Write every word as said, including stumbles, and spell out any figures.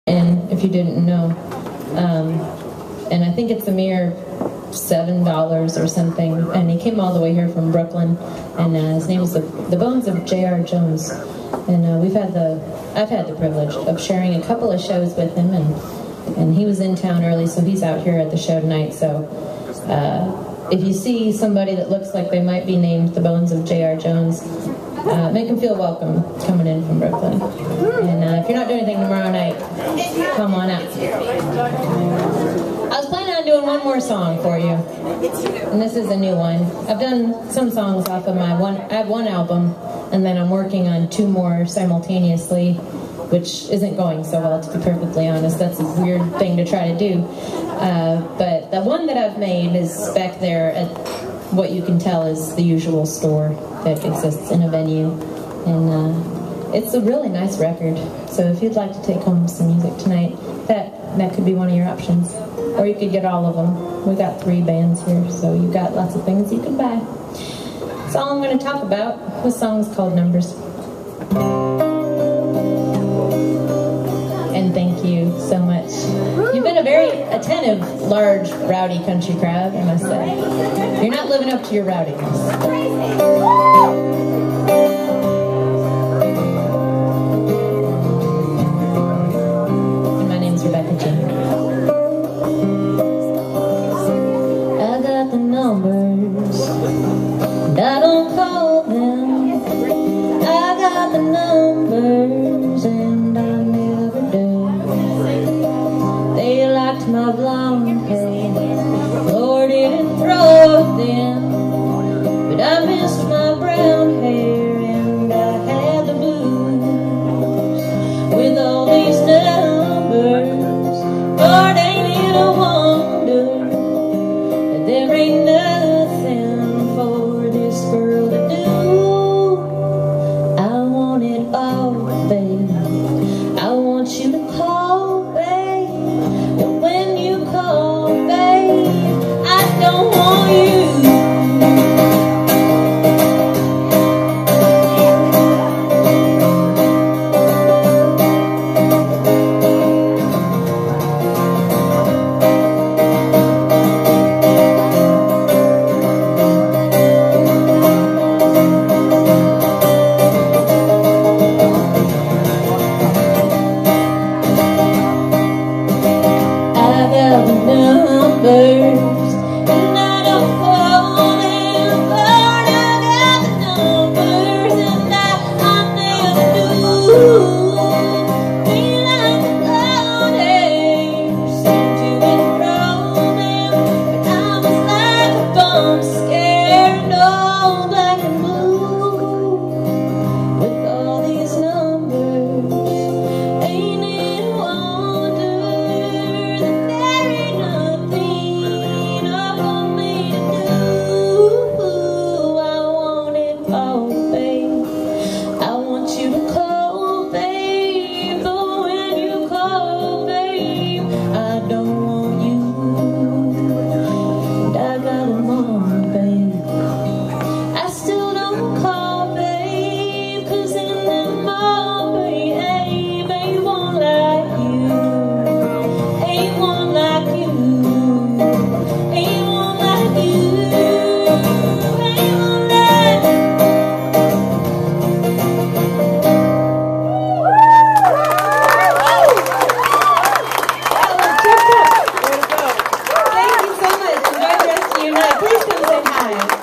And if you didn't know, um, and I think it's a mere seven dollars or something. And he came all the way here from Brooklyn, and uh, his name is the, the Bones of J R Jones. And uh, we've had the I've had the privilege of sharing a couple of shows with him, and and he was in town early, so he's out here at the show tonight. So uh, if you see somebody that looks like they might be named the Bones of J R Jones, Uh, make them feel welcome coming in from Brooklyn. And uh, if you're not doing anything tomorrow night, come on out. I was planning on doing one more song for you, and this is a new one. I've done some songs off of my one, I have one album, and then I'm working on two more simultaneously, which isn't going so well, to be perfectly honest. That's a weird thing to try to do. Uh, but the one that I've made is back there at what you can tell is the usual store that exists in a venue, and uh, it's a really nice record. So if you'd like to take home some music tonight, that that could be one of your options, or you could get all of them. We got three bands here, so you got lots of things you can buy. That's all I'm going to talk about. This song is called Numbers. And thank you so much. You've been a very attentive, large, rowdy country crowd, I must say. You're not living up to your rowdiness. And my name's Rebekah Jean. I got the numbers, and I don't call them. I got the numbers, and I never do. They liked my blonde hair, Lord, didn't throw it then. But I missed my brown hair, and I had the blues. With all these numbers, Lord, ain't it a wonder that there ain't nothing for this girl to do. I want it all, babe. I want you to call, babe. But when you call, babe, I don't want you. Numbers, and I don't call them, Lord, I got the numbers, and I, I never do. Feel like the cloud hair seemed to enthrall them, but I was like a bum scared, all black and blue. With all these numbers, ain't it a wonder that there ain't nothing Please come say hi.